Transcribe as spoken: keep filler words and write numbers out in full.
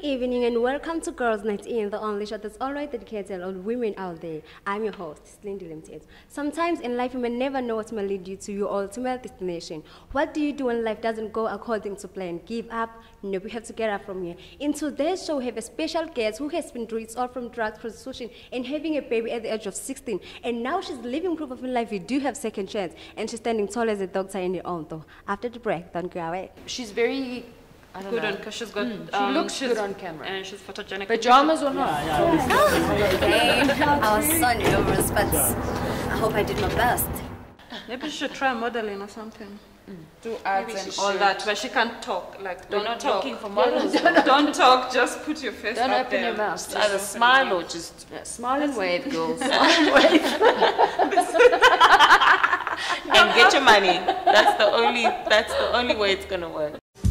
evening and welcome to Girls Night In, the only show that's alright dedicated to women out there. I'm your host, Slindy Limited. Sometimes in life you may never know what may lead you to your ultimate destination. What do you do when life doesn't go according to plan? Give up? No, we have to get up from here. In today's show we have a special guest who has been through it all from drugs, prostitution and having a baby at the age of sixteen. And now she's living proof of in life you do have second chance, and she's standing tall as a doctor in her own though. After the break, don't go away. She's very I don't good know. on because she's got. Mm, she um, looks she's, good on camera. and she's photogenic. Pajamas or not? Hey, I was so nervous, but I hope I did my best. Maybe she should try modeling or something. Mm. Do ads Maybe and all shit. that, but she can't talk. Like, don't We're not talk. looking for models. Don't, don't talk. Just put your face Don't up open there. your mouth. Just Either open smile your or mouth. just yeah, smile and wave, girls. Smile and wave. And get your money. That's the only. That's the only way it's gonna work.